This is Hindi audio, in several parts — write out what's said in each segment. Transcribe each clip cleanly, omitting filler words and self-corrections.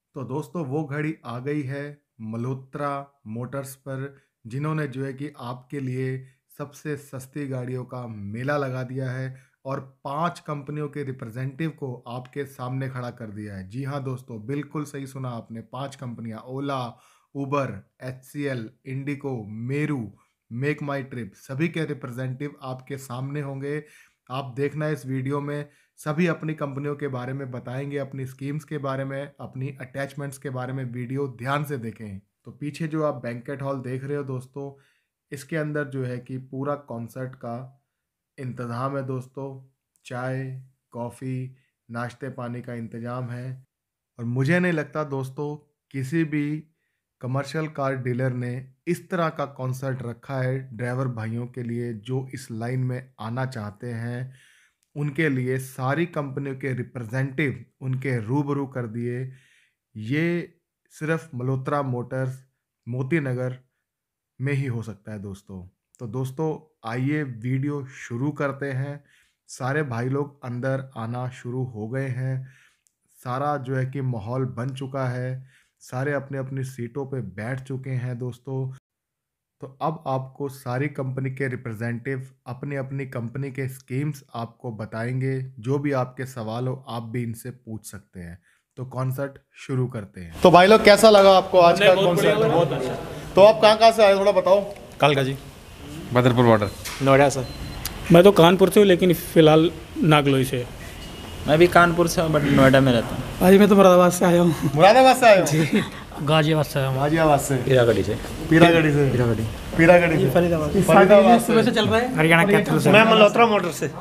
तो दोस्तों वो घड़ी आ गई है मल्होत्रा मोटर्स पर, जिन्होंने जो है कि आपके लिए सबसे सस्ती गाड़ियों का मेला लगा दिया है और 5 कंपनियों के रिप्रेजेंटेटिव को आपके सामने खड़ा कर दिया है। जी हाँ दोस्तों, बिल्कुल सही सुना आपने। 5 कंपनियां ओला, उबर, एचसीएल, इंडिको, मेरू, मेक माई ट्रिप, सभी के रिप्रेजेंटेटिव आपके सामने होंगे। आप देखना इस वीडियो में, सभी अपनी कंपनियों के बारे में बताएंगे, अपनी स्कीम्स के बारे में, अपनी अटैचमेंट्स के बारे में। वीडियो ध्यान से देखें। तो पीछे जो आप बैंकेट हॉल देख रहे हो दोस्तों, इसके अंदर जो है कि पूरा कॉन्सर्ट का इंतज़ाम है दोस्तों। चाय, कॉफ़ी, नाश्ते पानी का इंतज़ाम है। और मुझे नहीं लगता दोस्तों किसी भी कमर्शियल कार डीलर ने इस तरह का कॉन्सर्ट रखा है ड्राइवर भाइयों के लिए जो इस लाइन में आना चाहते हैं। उनके लिए सारी कंपनियों के रिप्रेजेंटेटिव उनके रूबरू कर दिए। ये सिर्फ मल्होत्रा मोटर्स मोती नगर में ही हो सकता है दोस्तों। तो दोस्तों आइए वीडियो शुरू करते हैं। सारे भाई लोग अंदर आना शुरू हो गए हैं। सारा जो है कि माहौल बन चुका है। सारे अपने अपनी सीटों पे बैठ चुके हैं दोस्तों। तो अब आपको सारी कंपनी के रिप्रेजेंटेटिव अपनी अपनी कंपनी के स्कीम्स आपको बताएंगे। जो भी आपके सवाल हो आप भी इनसे पूछ सकते हैं। तो कॉन्सर्ट शुरू करते हैं। तो भाई लोग कैसा लगा आपको आज का कॉन्सर्ट? बहुत अच्छा। तो आप कहाँ से आए थोड़ा बताओ। कालका जी, बदरपुर बॉर्डर, नोएडा सर। मैं तो कानपुर से हूँ लेकिन फ़िलहाल नागलोई से। मैं भी कानपुर से हूँ बट नोएडा में रहता हूँ। आज मैं तो मुरादाबाद से आया हूँ। मुरादाबाद से आए हो? गाजियाबाद से आया हूँ। गाजियाबाद से, पीरागढ़ी से। पीरागढ़ी से, पीरागढ़ी से, फरीदाबाद सुबह से चल रहा है। हरियाणा कैपिटल से। मैं मल्होत्रा मोटर से।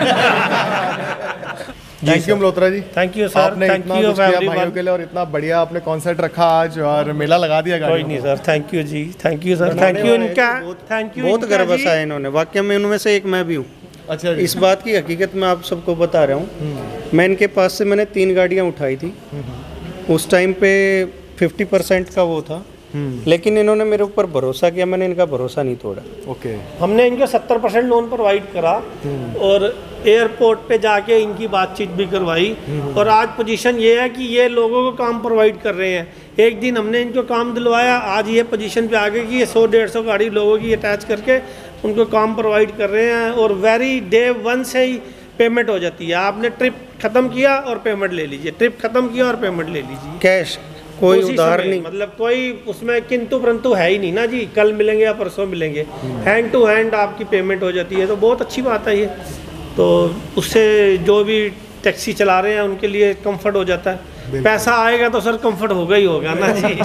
Thank you Malhotra ji, thank you sir, आपने थैंक इतना यू कुछ किया भाइयों एवरीवन। के लिए और इतना बढ़िया आपने कॉन्सर्ट रखा आज और मेला लगा दिया कोई गाड़ियों नहीं को। सर, थैंक यू जी, thank you sir, thank you इनका, थैंक यू। बहुत गर्व सा है इन्होंने, वाकई में उनमें से एक मैं भी हूँ। अच्छा जी। इस बात की हकीकत मैं आप सबको बता रहा हूँ। मैं इनके पास से मैंने 3 गाड़ियाँ उठाई थी। उस टाइम पे 50% का वो था, लेकिन इन्होंने मेरे ऊपर भरोसा किया, मैंने इनका भरोसा नहीं तोड़ा। ओके। हमने इनको 70% लोन प्रोवाइड करा और एयरपोर्ट पे जाके इनकी बातचीत भी करवाई। और आज पोजीशन ये है कि ये लोगों को काम प्रोवाइड कर रहे हैं। एक दिन हमने इनको काम दिलवाया, आज ये पोजीशन पे आ गए कि ये 100-150 गाड़ी लोगों की अटैच करके उनको काम प्रोवाइड कर रहे हैं। और वेरी डे 1 से ही पेमेंट हो जाती है। आपने ट्रिप ख़त्म किया और पेमेंट ले लीजिए, ट्रिप ख़त्म किया और पेमेंट ले लीजिए। कैश, कोई उसी उधार समय, नहीं। मतलब कोई उसमें किंतु परंतु है ही नहीं ना जी, कल मिलेंगे या परसों मिलेंगे। हैंड टू हैंड आपकी पेमेंट हो जाती है, तो बहुत अच्छी बात है ये। तो उससे जो भी टैक्सी चला रहे हैं उनके लिए कंफर्ट हो जाता है। पैसा आएगा तो सर कंफर्ट होगा ही होगा ना जी।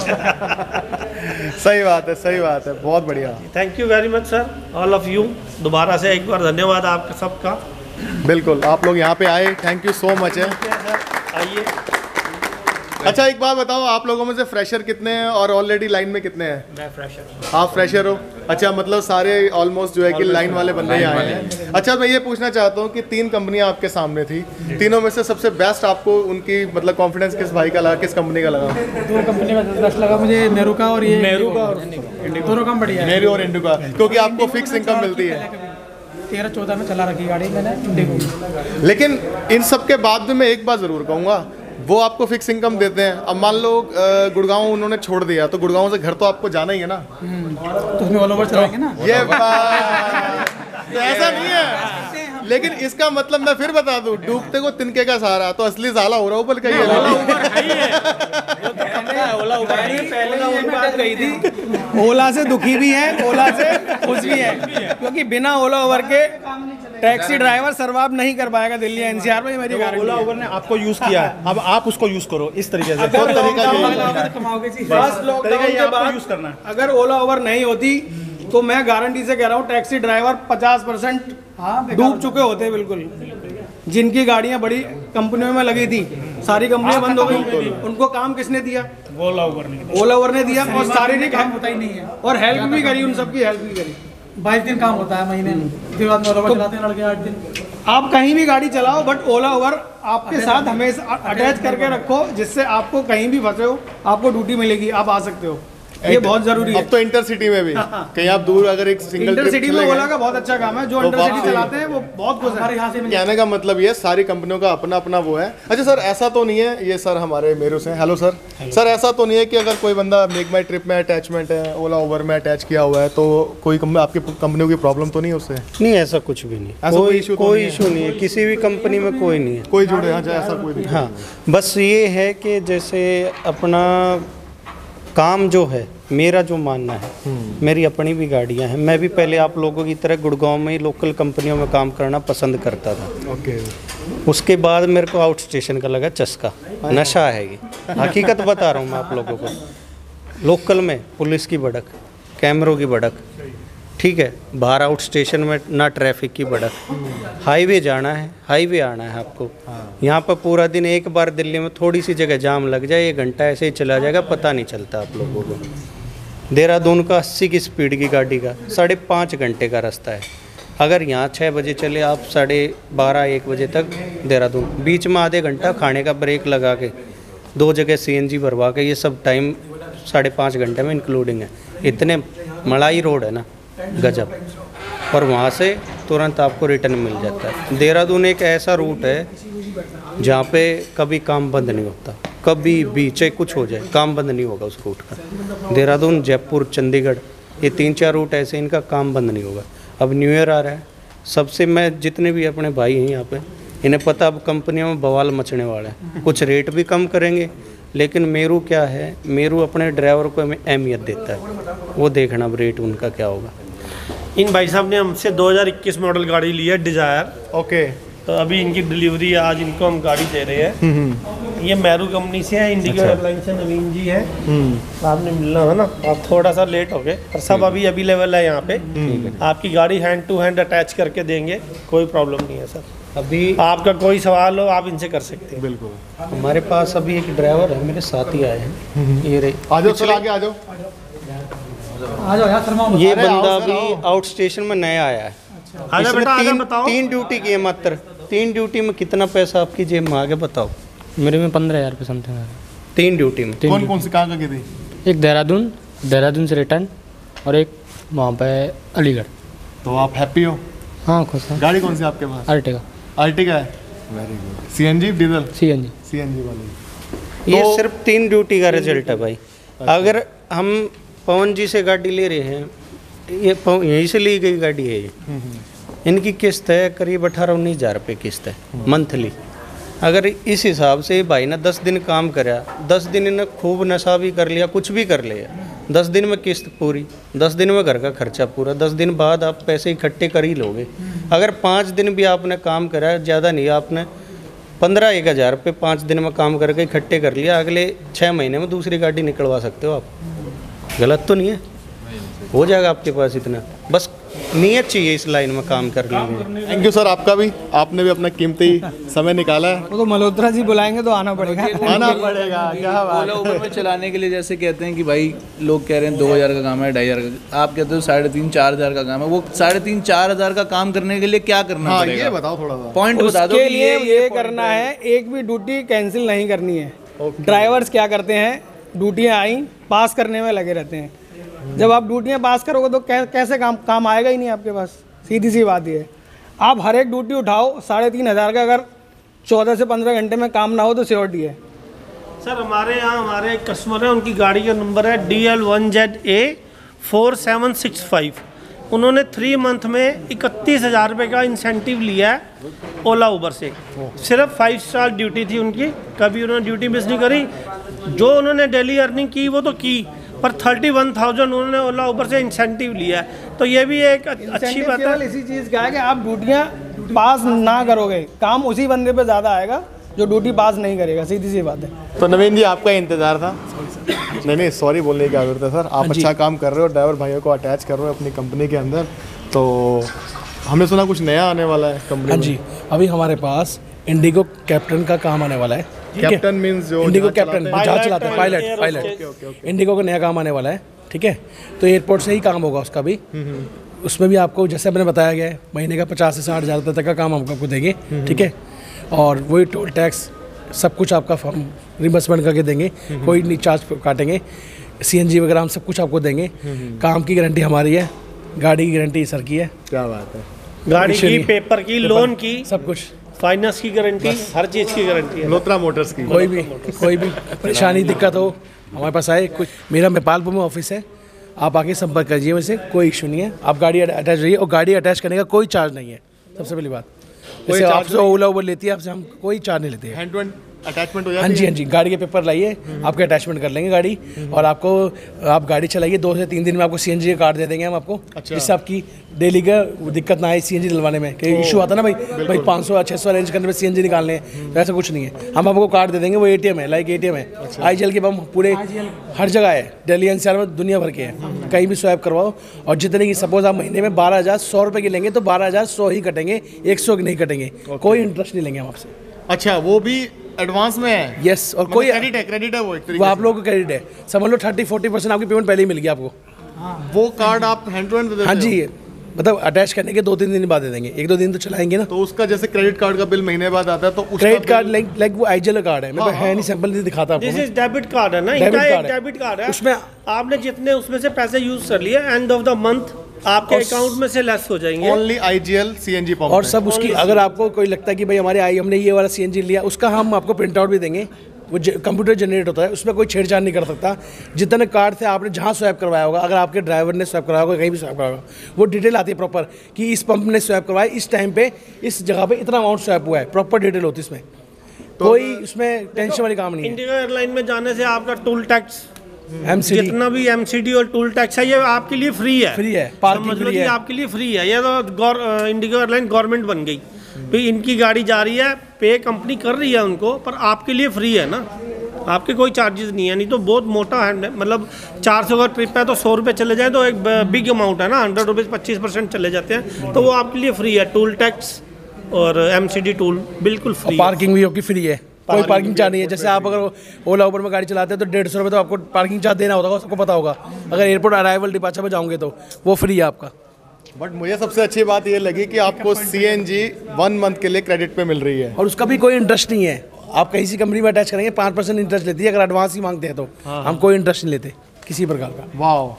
सही बात है, सही बात है, बहुत बढ़िया। Thank you very much sir, all of you. दोबारा से एक बार धन्यवाद आपका सबका। बिल्कुल, आप लोग यहाँ पे आए, थैंक यू सो मच है। आइए। अच्छा एक बात बताओ, आप लोगों में से फ्रेशर कितने हैं और ऑलरेडी लाइन में कितने हैं? मैं फ्रेशर। आप फ्रेशर हो? अच्छा, मतलब सारे ऑलमोस्ट जो है कि लाइन वाले बंदे ही आए हैं। अच्छा मैं ये पूछना चाहता हूँ कि 3 कंपनियाँ आपके सामने थी, तीनों में से सबसे बेस्ट आपको उनकी मतलब कॉन्फिडेंस किस भाई का लगा, किस कंपनी का लगा? 2 कंपनी का बेस्ट लगा मुझे, मेरू का और ये मेरू का, और दोनों काम बढ़िया है। मेरू और इंडिको का, क्योंकि आपको फिक्स इनकम मिलती है। 13-14 में चला रखी गाड़ी मैंने इंडिको। लेकिन इन सब के बाद भी मैं एक बात ज़रूर कहूँगा, वो आपको फिक्स इनकम देते हैं। अब मान लो गुड़गांव उन्होंने छोड़ दिया तो गुड़गांव से घर तो आपको जाना ही है ना। तो उसमें ऑल ओवर चलाएंगे ना। ये तो ऐसा नहीं है, लेकिन इसका मतलब मैं फिर बता दूं, डूबते को तिनके का सहारा, तो असली साला हो रहा ऊपर का ये। ओला से दुखी भी है, ओला से खुश भी है, क्योंकि बिना ओला ओवर के टैक्सी ड्राइवर सर्वाइव नहीं कर पाएगा दिल्ली एनसीआर में। मेरी गारंटी। ओला ओवर ने आपको यूज किया है, अब आप उसको यूज करो इस तरीके से। यूज करना, अगर ओला ओवर नहीं होती तो मैं गारंटी से कह रहा हूँ टैक्सी ड्राइवर 50% डूब चुके होते बिल्कुल। जिनकी गाड़ियाँ बड़ी कंपनियों में लगी थी, सारी कंपनियां बंद हो गई। उनको काम किसने दिया? ओला ओवर ने दिया। और शारीरिक काम होता ही नहीं है, और हेल्प भी करी, उन सबकी हेल्प भी करी। 22 दिन काम होता है महीने में, फिर बाद में ओला चलाते हैं लड़के 8 दिन। आप कहीं भी गाड़ी चलाओ, बट ओला ओवर आपके साथ हमेशा अटैच करके रखो, जिससे आपको कहीं भी फंसे हो आपको ड्यूटी मिलेगी, आप आ सकते हो। ये बहुत जरूरी है। अब तो इंटरसिटी में भी कहीं आप दूर अगर एक सिंगल इंटरसिटी में ओला का बहुत अच्छा काम है, जो इंटरसिटी चलाते हैं वो बहुत खुश है। यहाँ से कहने का मतलब ये सारी कंपनियों का अपना अपना वो है। अच्छा सर, ऐसा तो नहीं है, ये सर हमारे मेरू से, हेलो सर। सर ऐसा तो नहीं है कि अगर कोई बंदा मेक माई ट्रिप में अटैचमेंट है, ओला उबर में अटैच किया हुआ है, तो कोई आपकी कंपनियों की प्रॉब्लम तो नहीं है उससे? नहीं, ऐसा कुछ भी नहीं, कोई इशू नहीं है, किसी भी कंपनी में कोई नहीं है, कोई जुड़े। हाँ, ऐसा कोई नहीं। हाँ, बस ये है कि जैसे अपना काम जो है, मेरा जो मानना है, मेरी अपनी भी गाड़ियां हैं। मैं भी पहले आप लोगों की तरह गुड़गांव में ही लोकल कंपनियों में काम करना पसंद करता था। ओके। उसके बाद मेरे को आउट स्टेशन का लगा चस्का, नशा है ये, हकीकत बता रहा हूँ मैं आप लोगों को। लोकल में पुलिस की भड़क, कैमरों की भड़क, ठीक है, बाहर आउट स्टेशन में ना ट्रैफिक की भड़क, हाईवे जाना है, हाईवे आना है आपको। यहाँ पर पूरा दिन, एक बार दिल्ली में थोड़ी सी जगह जाम लग जाए, 1 घंटा ऐसे ही चला जाएगा, पता नहीं चलता आप लोगों को। देहरादून का 80 की स्पीड की गाड़ी का 5.5 घंटे का रास्ता है। अगर यहाँ 6 बजे चले आप 12:30-1 बजे तक देहरादून, बीच में आधे घंटा खाने का ब्रेक लगा के 2 जगह CNG भरवा के, ये सब टाइम 5.5 घंटे में इंक्लूडिंग है। इतने मलाई रोड है ना, गजब। और वहाँ से तुरंत आपको रिटर्न मिल जाता है। देहरादून एक ऐसा रूट है जहाँ पे कभी काम बंद नहीं होता, कभी भी, चाहे कुछ हो जाए, काम बंद नहीं होगा उस रूट का। देहरादून, जयपुर, चंडीगढ़, ये 3-4 रूट ऐसे, इनका काम बंद नहीं होगा। अब न्यू ईयर आ रहा है, सबसे मैं जितने भी अपने भाई हैं यहाँ पे, इन्हें पता अब कंपनियों में बवाल मचने वाला है। कुछ रेट भी कम करेंगे, लेकिन मेरू क्या है, मेरू अपने ड्राइवर को अहमियत देता है, वो देखना अब रेट उनका क्या होगा। इन भाई साहब ने हमसे 2021 मॉडल गाड़ी ली है, डिजायर। ओके। तो अभी इनकी डिलीवरी, आज इनको हम गाड़ी दे रहे हैं। ये मेरू कंपनी से है, इंडिगो एयरलाइन से नवीन जी है। आपने मिलना है ना, आप थोड़ा सा लेट हो गए, पर सब अभी अवेलेबल है यहाँ पे। आपकी गाड़ी हैंड टू हैंड अटैच करके देंगे, कोई प्रॉब्लम नहीं है सर। अभी आपका कोई सवाल हो आप इनसे कर सकते हैं। बिल्कुल। हमारे पास अभी एक ड्राइवर है, मेरे साथ ही आए हैं, ये रहे। आ जाओ सर, आगे आ जाओ। आ जाओ यार, शर्मा मत। ये बंदा अभी आउट स्टेशन में नया आया है। आगे बेटा, आगे बताओ। 3 ड्यूटी की है मात्र। 3 ड्यूटी में कितना पैसा आपकी जेब में, आगे बताओ। मेरे में 15,000 रुपये समथिंग है। 3 ड्यूटी में। कौन कौन सी, कहाँ की थी? एक देहरादून से रिटर्न, और एक वहाँ पे अलीगढ़। तो आप हैप्पी हो? हाँ, खुश है। गाड़ी कौन सी आपके पास? अर्टिगा। अर्टिगा है, very good. CNG, diesel? CNG वाली। ये सिर्फ 3 ड्यूटी का रिजल्ट है भाई। अगर हम पवन जी से गाड़ी ले रहे हैं, ये यहीं से ली गई गाड़ी है ये। इनकी किस्त है करीब 18-19 हज़ार रुपये किस्त है मंथली। अगर इस हिसाब से भाई ना 10 दिन काम करा, 10 दिन इन्हें खूब नशा भी कर लिया, कुछ भी कर लिया, 10 दिन में किस्त पूरी, 10 दिन में घर का खर्चा पूरा, 10 दिन बाद आप पैसे इकट्ठे कर ही लोगे। अगर 5 दिन भी आपने काम करा, ज़्यादा नहीं, आपने 15-1 हज़ार रुपये 5 दिन में काम करके इकट्ठे कर लिया, अगले 6 महीने में दूसरी गाड़ी निकलवा सकते हो आप। गलत तो नहीं है, हो जाएगा आपके पास इतना, बस नियत चाहिए इस लाइन में काम करने में। थैंक यू सर, आपका भी, आपने भी अपना कीमती समय निकाला है। वो तो मल्होत्रा जी बुलाएंगे तो आना पड़ेगा। आना पड़ेगा, क्या बात ओला उबर में चलाने के लिए जैसे कहते हैं कि भाई लोग कह रहे हैं 2,000 का काम है, 2,500 का, आप कहते हो 3,500-4 हज़ार का काम है। वो 3,500-4 हज़ार का काम करने के लिए क्या करना हाँ, पड़ेगा? ये बताओ थोड़ा सा। पॉइंट बता दो उसके कि लिए ये point करना है, एक भी ड्यूटी कैंसिल नहीं करनी है। ड्राइवर्स क्या करते हैं, ड्यूटियाँ आई पास करने में लगे रहते हैं। जब आप ड्यूटियाँ पास करोगे तो कैसे काम आएगा ही नहीं आपके पास, सीधी सी बात ये। आप हर एक ड्यूटी उठाओ 3,500 का, अगर 14 से 15 घंटे में काम ना हो तो सिक्योरिटी है। सर हमारे यहाँ हमारे एक कस्टमर है, उनकी गाड़ी का नंबर है DL1ZA 4765। उन्होंने 3 मंथ में 31,000 रुपये का इंसेंटिव लिया है ओला उबर से। सिर्फ 5 स्टार ड्यूटी थी उनकी, कभी उन्होंने ड्यूटी मिस नहीं करी। जो उन्होंने डेली अर्निंग की वो तो की, पर 31,000 उन्होंने ओला उबर से इंसेंटिव लिया है। तो ये भी एक अच्छी बात है। इसी चीज़ का है कि आप ड्यूटियाँ पास ना करोगे, काम उसी बंदे पे ज़्यादा आएगा जो ड्यूटी पास नहीं करेगा, सीधी सी बात है। तो नवीन जी, आपका इंतजार था। नहीं, सॉरी बोलने की जरूरत है सर, आप अच्छा काम कर रहे हो, ड्राइवर भाइयों को अटैच कर रहे हो अपनी कंपनी के अंदर। तो हमने सुना कुछ नया आने वाला है कंपनी में। जी, अभी हमारे पास इंडिगो कैप्टन का काम आने वाला है। कैप्टन मींस जो इंडिगो कैप्टन जहाज चलाते हैं, पायलट। इंडिगो का नया काम आने वाला है, ठीक है। तो एयरपोर्ट से ही काम होगा उसका भी। उसमें भी आपको जैसे मैंने बताया गया है, महीने का 50 से 60 हज़ार तक का काम हम आपको देंगे, ठीक है। और वही टोल टैक्स सब कुछ आपका रिम्बर्समेंट करके देंगे, कोई नहीं चार्ज काटेंगे। CNG वगैरह हम सब कुछ आपको देंगे। काम की गारंटी हमारी है, गाड़ी की गारंटी सर की है। क्या बात है। गाड़ी की, पेपर की, लोन की, सब कुछ, फाइनेंस की गारंटी, हर चीज़ की गारंटी है मल्होत्रा मोटर्स की। कोई भी परेशानी दिक्कत हो हमारे पास आए। कुछ मेरा नेपालपुर में ऑफिस है, आप आके संपर्क कीजिए मुझसे, कोई इशू नहीं है। आप गाड़ी अटैच रहिए, और गाड़ी अटैच करने का कोई चार्ज नहीं है। सबसे पहली बात, जैसे आपसे ओला उबर लेती है, आपसे हम कोई चार्ज नहीं लेते हैं। हैंड टू हैंड अटैचमेंट हो जाती हाँ है। जी, हाँ जी, गाड़ी के पेपर लाइए, आपके अटैचमेंट कर लेंगे गाड़ी, और आपको, आप गाड़ी चलाइए 2 से 3 दिन में आपको CNG का कार्ड दे देंगे हम आपको। अच्छा। जिससे आपकी डेली का दिक्कत ना आए CNG डलवाने में। कि इशू आता ना भाई 500 या 600 अरेंज करने में CNG निकालने हैं, तो ऐसा कुछ नहीं है। हम आपको कार्ड दे देंगे, वो ATM है, लाइक ATM है। IGL के पंप पूरे हर जगह है, दिल्ली NCR में दुनिया भर के हैं, कहीं भी स्वैप करवाओ। और जितने की सपोज आप महीने में 12,000 100 रुपये की लेंगे तो 12,100 ही कटेंगे, 100 की नहीं कटेंगे। कोई इंटरेस्ट नहीं लेंगे हम आपसे। अच्छा, वो भी एडवांस में है। यस, और कोई क्रेडिट है वो एक तरीके वो आप लोगों को क्रेडिट है, समझ लो 30-40% आपकी पेमेंट पहले ही मिल गई आपको। से। वो कार्ड आप हैंड टू हैंड दे देते हाँ हो? जी, मतलब अटैच करने के 2-3 दिन बाद दे देंगे, 1-2 दिन तो चलाएंगे ना। तो उसका जैसे क्रेडिट कार्ड का बिल महीने बाद आता है, तो उसका क्रेडिट कार्ड बिल- लाइक वो IGL कार्ड है, मेरे पास है नहीं, सैंपल नहीं दिखाता दिस आपको। इज डेबिट कार्ड है ना, डेबिट इनका कार्ड एक है। डेबिट कार्ड है। उसमें आपने जितने उसमें से पैसे यूज कर लिए, एंड ऑफ द मंथ आपके और अकाउंट में से लेस हो जाएंगे। ओनली IGL CNG पंप और है। सब उसकी, अगर आपको कोई लगता है कि भाई हमारे हमने ये वाला CNG लिया, उसका हम आपको प्रिंट आउट भी देंगे। वो कंप्यूटर जनरेट होता है, उसमें कोई छेड़छाड़ नहीं कर सकता। जितने कार्ड थे आपने जहाँ स्वैप करवाया होगा, अगर आपके ड्राइवर ने स्वैप करवाया होगा, कहीं भी स्वैप करवाया होगा, वो डिटेल आती है प्रॉपर कि इस पंप ने स्वैप करवाया, इस टाइम पे इस जगह पे इतना अमाउंट स्वैप हुआ है, प्रॉपर डिटेल होती है इसमें। कोई उसमें टेंशन वाली काम नहीं है। इंडिगो एयरलाइन में जाने से आपका टूल टैक्स, MCD जितना भी MCD और टूल टैक्स है, ये आपके लिए फ्री है। फ्री है, पार्किंग समझ लो फ्री कि है। आपके लिए फ्री है। ये तो इंडिगो एयरलाइन गवर्नमेंट बन गई, भाई इनकी गाड़ी जा रही है, पे कंपनी कर रही है उनको, पर आपके लिए फ्री है ना, आपके कोई चार्जेस नहीं है। नहीं तो बहुत मोटा है, मतलब 400 का ट्रिप है तो 100 रुपये चले जाए तो एक बिग अमाउंट है ना, 100 रुपीज़ 25% चले जाते हैं, तो वो आपके लिए फ्री है। टूल टैक्स और MCD टूल बिल्कुल फ्री है। पार्किंग भी आपकी फ्री है, कोई पार्किंग चार्ज नहीं है। जैसे आप अगर ओला उबर में गाड़ी चलाते हैं तो 150 रुपये तो आपको पार्किंग चार्ज देना होगा, सबको पता होगा। अगर एयरपोर्ट अराइवल डिपार्चर में जाओगे तो वो फ्री है आपका। बट मुझे सबसे अच्छी बात ये लगी कि आपको CNG 1 मंथ के लिए क्रेडिट पे मिल रही है। और उसका भी कोई इंटरेस्ट नहीं है। आप कहीं सी कंपनी में अटैच करेंगे 5% इंटरेस्ट लेती है, अगर एडवांस ही मांगते हैं तो। हम कोई इंटरेस्ट नहीं लेते किसी प्रकार का। वाह।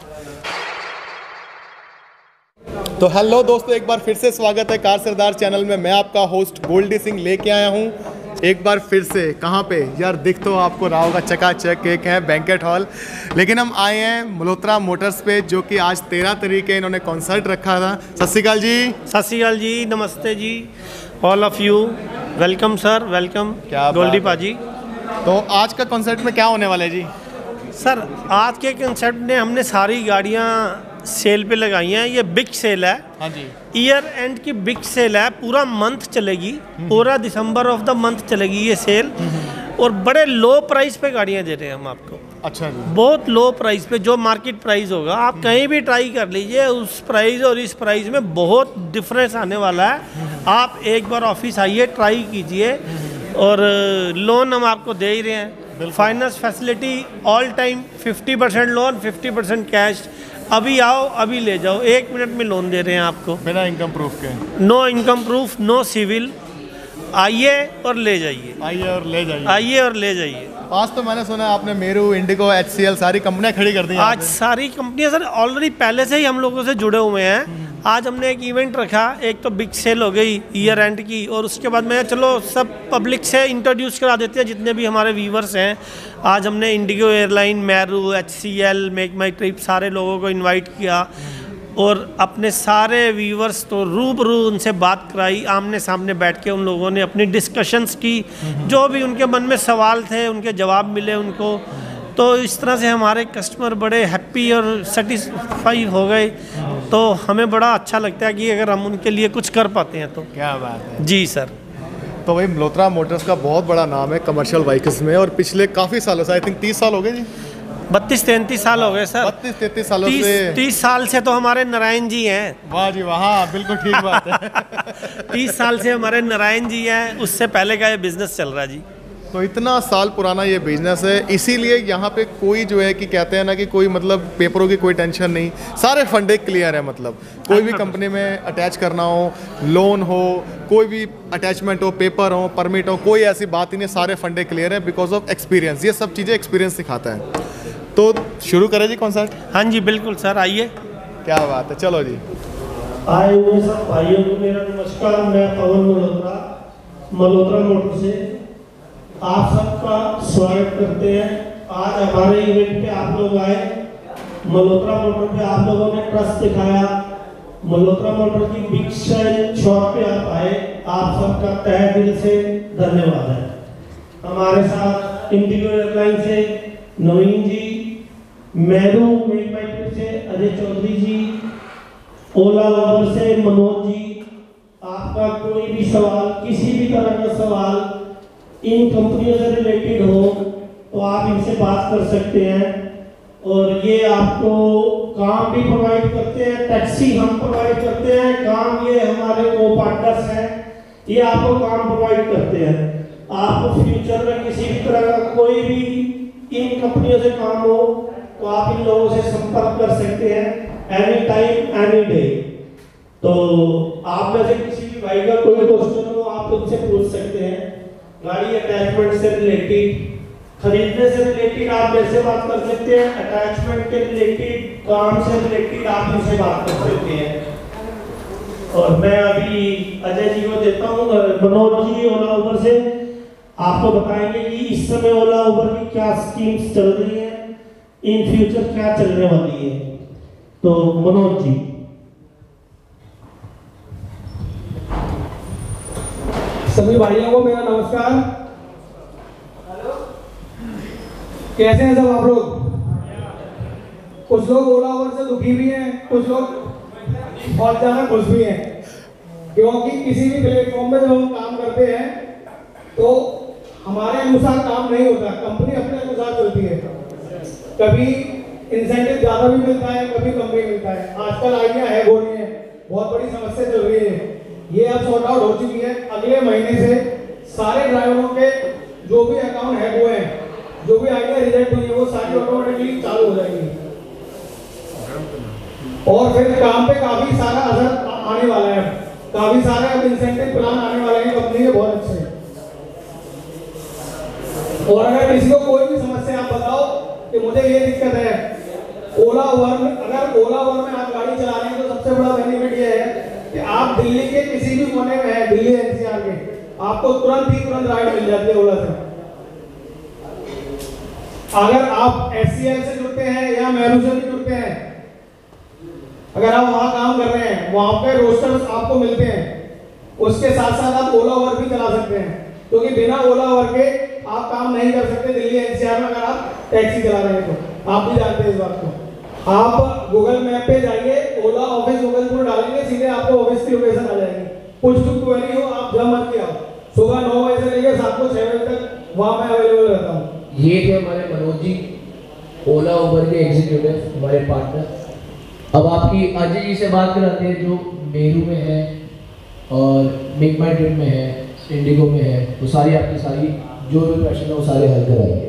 तो हेलो दोस्तों, एक बार फिर से स्वागत है कार सरदार चैनल में। मैं आपका होस्ट गोल्डी सिंह लेके आया हूँ एक बार फिर से। कहाँ पे यार, दिख तो आपको रहा होगा, चकाचक एक है बैंकेट हॉल, लेकिन हम आए हैं मल्होत्रा मोटर्स पे, जो कि आज 13 तारीख है इन्होंने कॉन्सर्ट रखा था। सत श्री अकाल जी। सत श्री अकाल जी, नमस्ते जी, all of you, welcome sir, welcome. क्या गोल्डी बात पाजी। तो आज का कॉन्सर्ट में क्या होने वाला है जी? सर आज के कंसेप्ट में हमने सारी गाड़ियाँ सेल पे लगाई हैं। ये बिग सेल है, हाँ जी। ईयर एंड की बिग सेल है, पूरा मंथ चलेगी, पूरा दिसंबर ऑफ द मंथ चलेगी ये सेल। और बड़े लो प्राइस पे गाड़ियाँ दे रहे हैं हम आपको, अच्छा जी। बहुत लो प्राइस पे, जो मार्केट प्राइस होगा आप कहीं भी ट्राई कर लीजिए, उस प्राइस और इस प्राइस में बहुत डिफरेंस आने वाला है। आप एक बार ऑफिस आइए, ट्राई कीजिए, और लोन हम आपको दे ही रहे हैं। Finance facility all time, 50% loan, 50% cash. अभी आओ, अभी ले जाओ, 1 मिनट में लोन दे रहे हैं आपको, बिना इनकम प्रूफ के। No income proof, no CIBIL. आइए और ले जाइए, आइए और ले जाइए, आइए और ले जाइए। आज तो मैंने सुना आपने मेरू, इंडिगो, HCL सारी कंपनियां खड़ी कर दी हैं आज आपने। सारी कंपनियां सर ऑलरेडी पहले से ही हम लोगों से जुड़े हुए हैं। आज हमने एक इवेंट रखा, एक तो बिग सेल हो गई ईयर एंड की, और उसके बाद मैं चलो सब पब्लिक से इंट्रोड्यूस करा देते हैं जितने भी हमारे व्यूवर्स हैं। आज हमने IndiGo airline, Meru, HCL, MakeMyTrip, सारे लोगों को इन्वाइट किया, और अपने सारे व्यूवर्स तो रूबरू उनसे बात कराई, आमने सामने बैठ के उन लोगों ने अपनी डिस्कशंस की, जो भी उनके मन में सवाल थे उनके जवाब मिले उनको। तो इस तरह से हमारे कस्टमर बड़े हैप्पी और सेटिस्फाई हो गए। तो हमें बड़ा अच्छा लगता है कि अगर हम उनके लिए कुछ कर पाते हैं तो। क्या बात है जी सर। तो भाई मल्होत्रा मोटर्स का बहुत बड़ा नाम है कमर्शियल व्हीकल्स में, और पिछले काफ़ी सालों से, आई थिंक 30 साल हो गए जी, 32-33 साल हो गए सर। 32-33 सालों से। 30 साल से तो हमारे नारायण जी हैं। वाह जी वाह, हाँ बिल्कुल ठीक बात है। 30 साल से हमारे नारायण जी हैं, उससे पहले का ये बिजनेस चल रहा है जी। तो इतना साल पुराना ये बिजनेस है, इसीलिए यहाँ पे कोई जो है कि कहते हैं ना कि कोई मतलब पेपरों की कोई टेंशन नहीं, सारे फंडे क्लियर है। मतलब कोई भी कंपनी में अटैच करना हो, लोन हो, कोई भी अटैचमेंट हो, पेपर हो, परमिट हो, कोई ऐसी बात ही नहीं, सारे फंडे क्लियर है बिकॉज ऑफ एक्सपीरियंस। ये सब चीज़ें एक्सपीरियंस सिखाता है। तो शुरू करें जी कॉन्सर्ट? हाँ जी बिल्कुल सर, आइए। क्या बात है, चलो जी। आए हुए सब भाइयों को मेरा नमस्कार। मैं पवन मल्होत्रा, मल्होत्रा मोटर से आप सबका स्वागत करते हैं। आज हमारे इवेंट पे आप लोग आए, मल्होत्रा मोटर पे आप लोगों ने ट्रस्ट दिखाया, मल्होत्रा मोटर की बिग साइज शॉप पे आप आए, आप सबका तहे दिल से धन्यवाद है। हमारे साथ इंडिगो एयरलाइन से नवीन जी, मेरू मेक माई ट्रिप से अजय चौधरी जी, ओला उबर से मनोज जी। आपका कोई भी सवाल, किसी भी तरह का सवाल इन कंपनियों से रिलेटेड हो तो आप इनसे बात कर सकते हैं। और ये आपको काम भी प्रोवाइड करते हैं, टैक्सी हम प्रोवाइड करते हैं, काम ये हमारे को पार्टनर्स हैं, ये आपको काम प्रोवाइड करते हैं। आपको फ्यूचर में किसी भी तरह का कोई भी इन कंपनियों से काम हो तो आप इन लोगों से संपर्क कर सकते हैं एनी टाइम एनी डे। तो आप में से किसी भी भाई का कोई क्वेश्चन हो आप उनसे पूछ सकते हैं। गाड़ी अटैचमेंट से रिलेटेड, खरीदने से रिलेटेड आप मेरे से बात कर सकते हैं, अटैचमेंट के रिलेटेड, काम से रिलेटेड आप इनसे बात कर सकते हैं। और मैं अभी अजय जी को देता हूँ, मनोज जी ओला उबर से आपको बताएंगे कि इस समय ओला उबर की क्या स्कीम्स चल रही हैं, इन फ्यूचर क्या चलने वाली है। तो मनोज जी। सभी भाइयों को मेरा नमस्कार। कैसे हैं सब आप लोग? कुछ लोग ओला उबर से दुखी भी हैं, कुछ लोग बहुत ज़्यादा खुश भी हैं, क्योंकि किसी भी प्लेटफॉर्म में जब हम काम करते हैं तो हमारे अनुसार काम नहीं होता, कंपनी अपने अनुसार चलती है। कभी इंसेंटिव ज़्यादा भी मिलता है, कभी कम भी मिलता है। आजकल आइडिया है हो रही है, बहुत बड़ी समस्या चल रही है, ये अब सॉर्ट आउट हो चुकी है। अगले महीने से सारे ड्राइवरों के जो भी अकाउंट हैक हुए हैं, जो भी आइडिया रिजेक्ट हुई है, वो सारी ऑटोमेटिकली चालू हो जाएंगी। और फिर काम पे काफ़ी सारा असर आने वाला है, काफ़ी सारे अब इंसेंटिव प्लान आने वाले हैं कंपनी के, बहुत अच्छे। और अगर किसी को कोई भी समस्या आप बताओ कि मुझे ये दिक्कत है, ओला उबर में, अगर ओला उबर में आप गाड़ी चला रहे हैं तो सबसे बड़ा बेनिफिट ये है कि आप दिल्ली के किसी भी कोने में है, दिल्ली एनसीआर में, आपको तुरंत राइड मिल जाती है ओला से। अगर आप एचसीएल से जुड़ते हैं या मेरू से भी जुड़ते हैं, अगर आप वहाँ काम कर रहे हैं, वहाँ पे रोस्टर्स आपको मिलते हैं, उसके साथ साथ आप ओला उबर भी चला सकते हैं, क्योंकि बिना ओला उबर के आप काम नहीं कर सकते दिल्ली एनसीआर में। अगर आप टैक्सी चला रहे हैं तो आप भी जानते हैं इस बात को। आप गूगल मैप पे जाइए, ओला ऑफिस गोगलपुर डालेंगे, सीधे आपको ऑफिस की लोकेशन आ जाएगी। कुछ भी क्वेरी हो आप जब मर्जी आओ, सुबह 9 बजे से लेकर शाम को 6 बजे तक वहाँ मैं अवेलेबल रहता हूँ। ये थे हमारे मनोज जी, ओला उबर के एग्जीक्यूटिव, हमारे पार्टनर। अब आपकी अजय जी से बात कराते हैं, जो मेरू में है और मेक माई ट्रिप में है, इंडिगो में है, वो सारी आपकी सारी जो भी क्वेश्चन है वो सारे हल कराएंगे।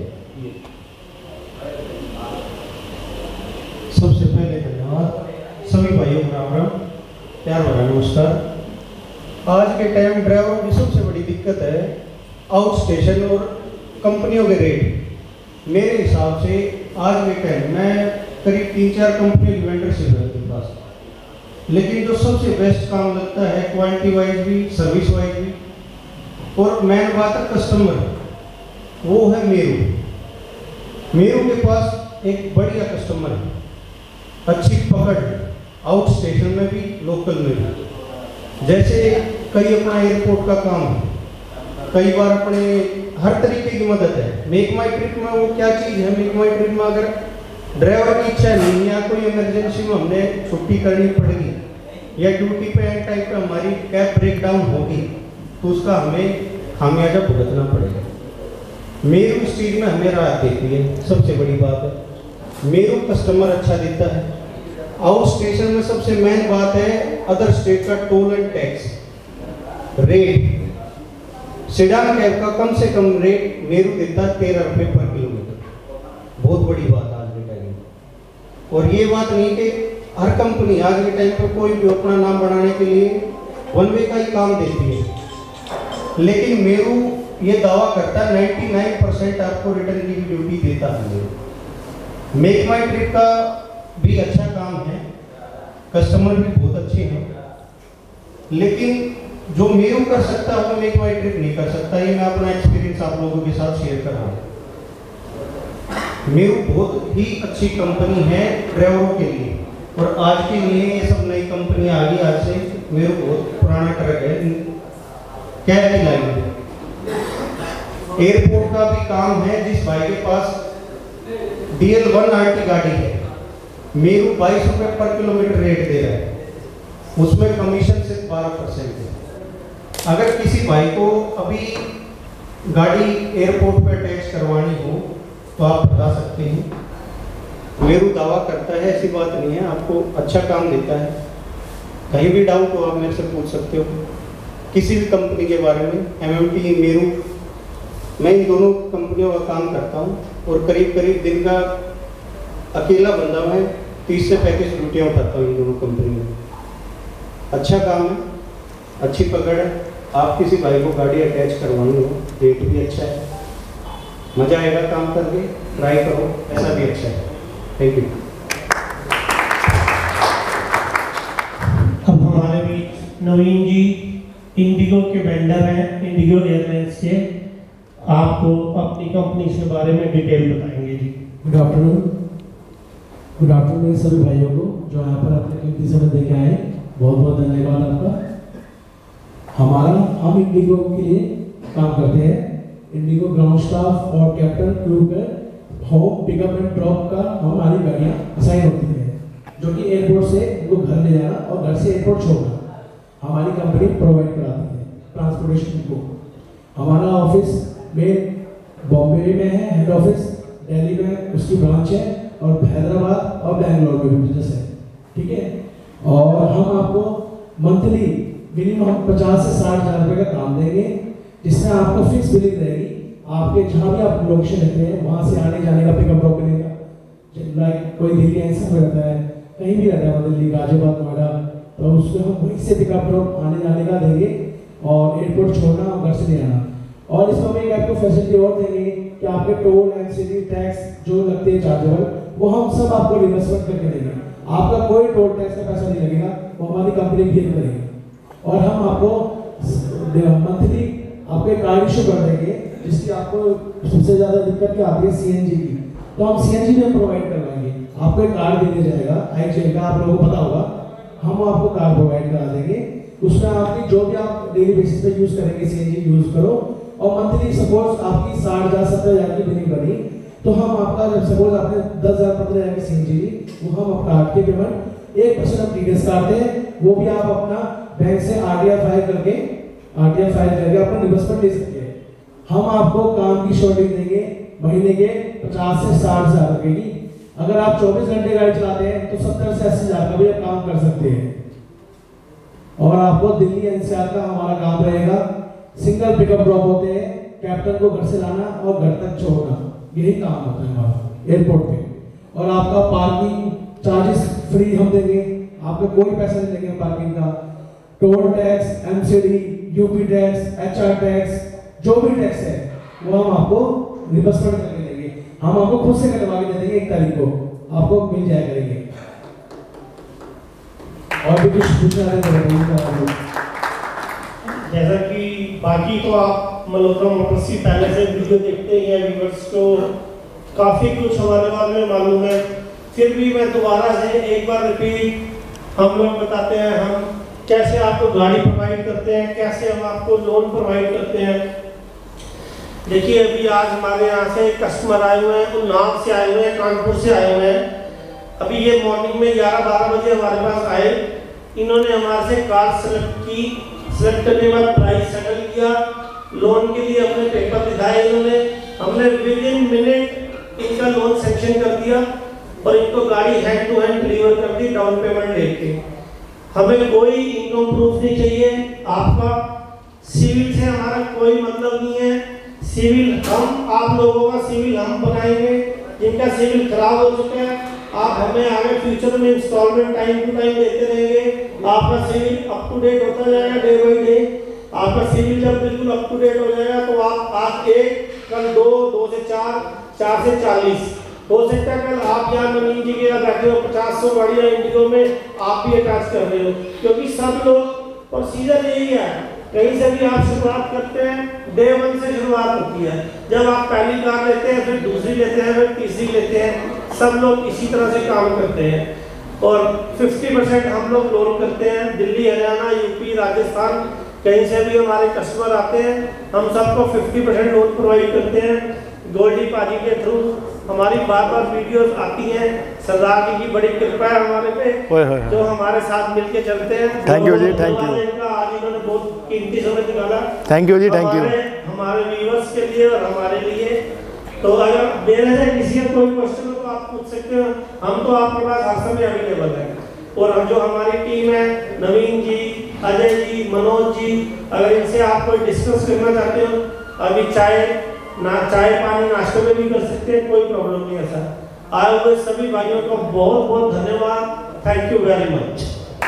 सबसे पहले धन्यवाद सभी भाइयों को, राम राम, प्यार भरा नमस्कार। आज के टाइम ड्राइवरों की सबसे बड़ी दिक्कत है आउट स्टेशन और कंपनियों के रेट। मेरे हिसाब से आज के टाइम मैं करीब 3-4 कंपनी की वेंडरशिप है मेरे पास, लेकिन जो सबसे बेस्ट काम लगता है क्वालिटी वाइज भी, सर्विस वाइज भी, और मेन बात है कस्टमर, वो है मेरू। मेरू के पास एक बढ़िया कस्टमर है, अच्छी पकड़ आउट स्टेशन में भी, लोकल में भी। जैसे कई अपना एयरपोर्ट का काम है, कई बार अपने हर तरीके की मदद है। मेक माई ट्रिप में वो क्या चीज़ है, मेक माई ट्रिप में अगर ड्राइवर की इच्छा नहीं है या कोई इमरजेंसी में हमने छुट्टी करनी पड़ेगी या ड्यूटी पे एंड टाइम पे हमारी कैब ब्रेक डाउन होगी तो उसका हमें खामियाजा भुगतना पड़ेगा। मेरू इस चीज़ में हमें राहत देती है, सबसे बड़ी बात है। मेरू कस्टमर अच्छा देता है। आउट स्टेशन में सबसे मेन बात है अदर स्टेट का toll and tax rate. Sedan cab का कम से कम रेट मेरू देता है 13 रुपये पर किलोमीटर। बहुत बड़ी बात आज के टाइम में। और ये बात नहीं कि हर कंपनी आज के टाइम पर कोई भी अपना नाम बनाने के लिए वन वे का ही काम देती है, लेकिन मेरू ये दावा करता है 99% आपको रिटर्न की ड्यूटी देता है मेरू। मेक माई ट्रिप का भी अच्छा काम है, कस्टमर भी बहुत अच्छे हैं, लेकिन जो मेरू कर सकता है वो मेक माई ट्रिप नहीं कर सकता। ये मैं अपना एक्सपीरियंस आप लोगों के साथ शेयर कर रहा हूँ। मेरू बहुत ही अच्छी कंपनी है ड्राइवरों के लिए, और आज के लिए ये सब नई कंपनियां आ गई। आज से मेरू बहुत पुराना ट्रक है, क्या की लाइन है। एयरपोर्ट का भी काम है। जिस भाई के पास DL1RT गाड़ी है, मेरू 22 रुपये पर किलोमीटर रेट दे रहा है, उसमें कमीशन सिर्फ 12% है। अगर किसी भाई को अभी गाड़ी एयरपोर्ट पर टैक्स करवानी हो तो आप बता सकते हैं। मेरू दावा करता है, ऐसी बात नहीं है, आपको अच्छा काम देता है। कहीं भी डाउट हो आप मेरे से पूछ सकते हो किसी भी कंपनी के बारे में। MMT, मेरू, मैं इन दोनों कंपनियों का काम करता हूँ, और करीब करीब दिन का अकेला बंदा मैं 30 से 35 ड्यूटियाँ उठाता हूँ इन दोनों कंपनियों में। अच्छा काम है, अच्छी पकड़ है। आप किसी भाई को गाड़ी अटैच करवानी हो, रेट भी अच्छा है, मज़ा आएगा काम करके, ट्राई करो, ऐसा भी अच्छा है। Thank you. अब हमारे बीच नवीन जी इंडिगो के वेंडर हैं, इंडिगो एयरलाइंस के, आपको अपनी कंपनी के बारे में डिटेल बताएंगे जी। गुड आफ्टरनून मेरे सभी भाइयों को जो यहाँ पर अपने कीमती समय देके आए, बहुत बहुत धन्यवाद आपका। हम इंडिगो के लिए काम करते हैं। इंडिगो ग्राउंड स्टाफ और कैप्टन क्रू के होम पिकअप एंड ड्रॉप का हमारी गाड़ियाँ असाइन होती है, जो कि एयरपोर्ट से उनको घर ले जाना और घर से एयरपोर्ट छोड़ना हमारी कंपनी प्रोवाइड कराती है ट्रांसपोर्टेशन को। हमारा ऑफिस में बॉम्बे में है, हेड ऑफिस दिल्ली में उसकी ब्रांच है, और हैदराबाद और बेंगलोर में भी बिजनेस है, ठीक है। और हम आपको मंथली मिनिमम 50 से 60 हज़ार रुपये का काम देंगे, जिसमें आपको फिक्स बिलिंग रहेगी। आपके जहाँ भी आप लोकेशन रहते हैं वहाँ से आने जाने का पिकअप ड्रॉप मिलेगा। लाइक कोई दिल्ली एनसीआर में रहता है, कहीं भी रहता है, दिल्ली, गाजियाबाद, नोएडा, तो उसको हम वहीं से पिकअप ड्रॉप आने जाने का देंगे, और एयरपोर्ट छोड़ना और घर से ले आना। और इसमें हम एक आपको फैसिलिटी और देंगे कि आपके टोल, एमसीडी, टैक्स जो लगते हैं चार्जेबल, वो हम सब आपको रिइंबर्समेंट करके देंगे। आपका कोई टोल टैक्स का पैसा नहीं लगेगा, वो हमारी कंपनी क्लियर करेगी। और हम आपको मंथली आपको एक कार्ड इशू कर देंगे, जिसकी आपको सबसे ज़्यादा दिक्कत क्या आती है CNG की, तो हम CNG भी प्रोवाइड करवाएंगे। आपको एक कार्ड दे दिया जाएगा IGL का, आप लोगों को पता होगा, हम आपको कार्ड प्रोवाइड करा देंगे। उसमें आपकी जो भी आप डेली बेसिस पे यूज़ करेंगे CNG यूज़ करो, और मंथली सपोज आपकी 60,000-70,000 की बिलिंग बनी, तो हम आपका जब सपोज आपने 10,000-15,000 की CNG ली, वो हम आप कार्ड के पेमेंट 1% हम TDS काटते हैं, वो भी आप अपना बैंक से RTR फाइल करके अपना रिइंबर्समेंट ले सकते हैं। हम आपको काम की शॉर्टिंग देंगे महीने के 50 से 60 हज़ार रुपये की। अगर आप 24 घंटे गाड़ी चलाते हैं तो 70 से 80 हज़ार का भी आप काम कर सकते हैं। और आपको दिल्ली NCR का हमारा काम रहेगा, सिंगल पिकअप ड्रॉप होते हैं, कैप्टन को घर से लाना और घर तक छोड़ना, यही काम होता है हमारा एयरपोर्ट पे। और आपका पार्किंग चार्जेस फ्री हम देंगे, आपको कोई पैसा नहीं देंगे पार्किंग का। Toll tax, MCD, UP tax, HR tax, जो भी टैक्स है वो हम आपको रिइंबर्समेंट करके देंगे। हम आपको खुद से कटवा के दे देंगे, 1 तारीख को आपको मिल जाया करेंगे। और भी कुछ पूछना है? जैसा कि बाकी तो आप मल्होत्रा मोटर्स की पहले से वीडियो देखते ही हैं, व्यूअर्स को काफ़ी कुछ हमारे बारे में मालूम है, फिर भी मैं दोबारा से एक बार रिपीट हम लोग बताते हैं हम कैसे आपको गाड़ी प्रोवाइड करते हैं, कैसे हम आपको लोन प्रोवाइड करते हैं। देखिए अभी आज हमारे यहाँ से कस्टमर आए हुए हैं, उन्नाव से आए हुए हैं, कानपुर से आए हुए हैं। अभी ये मॉर्निंग में 11-12 बजे हमारे पास आए, इन्होंने हमारे से कार सेलेक्ट की, सेलेक्ट करने के बाद प्राइस सेटल किया, लोन के लिए अपने पेपर दिखाए इन्होंने, हमने विदिन मिनट इनका लोन सेंक्शन कर दिया और इनको गाड़ी हैंड टू हैंड डिलीवर कर दी डाउन पेमेंट लेके। हमें कोई इनकम प्रूफ नहीं चाहिए आपका, सिविल से हमारा कोई मतलब नहीं है। सिविल हम आप लोगों का सिविल हम बनाएंगे, जिनका सिविल खराब हो चुका है आप हमें आगे फ्यूचर में इंस्टॉलमेंट टाइम टू टाइम देते रहेंगे, आपका सिविल अप टू डेट होता जाएगा डे बाई डे। आपका सिविल जब बिल्कुल अप टू डेट हो जाएगा तो आप आज 1, कल 2, 2 से 4, 4 से 40 हो सकता है कल आप यहाँ नवीन जी के यहाँ बैठे हो, 50-100 गाड़ियाँ इंडिगो में आप भी अटैच कर रहे हो, क्योंकि सब लोग प्रोसीजर यही है। कहीं से भी आप शुरुआत करते हैं, डे 1 से शुरुआत होती है। जब आप पहली कार लेते हैं, फिर दूसरी लेते हैं, फिर तीसरी लेते हैं, सब लोग इसी तरह से काम करते हैं। और 50% हम लोग लोन करते हैं। दिल्ली, हरियाणा, यूपी, राजस्थान, कहीं से भी हमारे कस्टमर आते हैं, हम सबको 50% लोन प्रोवाइड करते हैं। गोल्डी पाजी के थ्रू हमारी बार-बार वीडियोस आती हैं। सरदार जी की बड़ी कृपा है हमारे पे, जो हमारे साथ मिलके चलते हैं। थैंक यू जी, थैंक यू। आज इन्होंने बहुत कीमती समय निकाला। थैंक यू जी, थैंक यू। हमारे व्यूअर्स के लिए और हमारे लिए। तो अगर मेरे से किसी का कोई क्वेश्चन हो तो आप पूछ सकते हो, हम तो आपके पास हर समय अवेलेबल है। और हम जो हमारी टीम है, नवीन जी, अजय जी, मनोज जी, अगर इनसे आप कोई डिस्कस करना चाहते हो, अभी चाय पानी नाश्ते में भी कर सकते हैं, कोई प्रॉब्लम नहीं है सर। आए हुए सभी भाइयों को बहुत बहुत धन्यवाद। Thank you very much.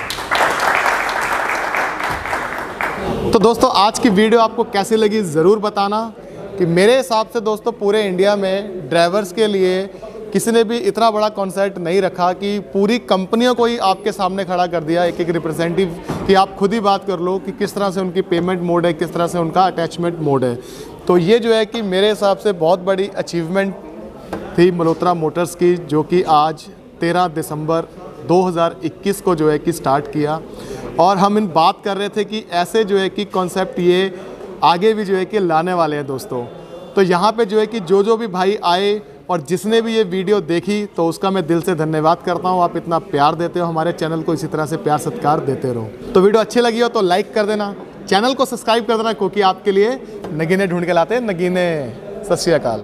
तो दोस्तों आज की वीडियो आपको कैसी लगी ज़रूर बताना। कि मेरे हिसाब से दोस्तों पूरे इंडिया में ड्राइवर्स के लिए किसी ने भी इतना बड़ा कॉन्सेप्ट नहीं रखा कि पूरी कंपनियों को ही आपके सामने खड़ा कर दिया, एक एक रिप्रेजेंटेटिव, कि आप खुद ही बात कर लो कि किस तरह से उनकी पेमेंट मोड है, किस तरह से उनका अटैचमेंट मोड है। तो ये जो है कि मेरे हिसाब से बहुत बड़ी अचीवमेंट थी मल्होत्रा मोटर्स की, जो कि आज 13 दिसंबर 2021 को जो है कि स्टार्ट किया। और हम इन बात कर रहे थे कि ऐसे जो है कि कॉन्सेप्ट ये आगे भी जो है कि लाने वाले हैं दोस्तों। तो यहाँ पे जो है कि जो भी भाई आए और जिसने भी ये वीडियो देखी, तो उसका मैं दिल से धन्यवाद करता हूँ। आप इतना प्यार देते हो, हमारे चैनल को इसी तरह से प्यार सत्कार देते रहो। तो वीडियो अच्छी लगी हो तो लाइक कर देना, चैनल को सब्सक्राइब कर देना, क्योंकि आपके लिए नगीने ढूंढ के लाते हैं नगीने। सत श्री अकाल।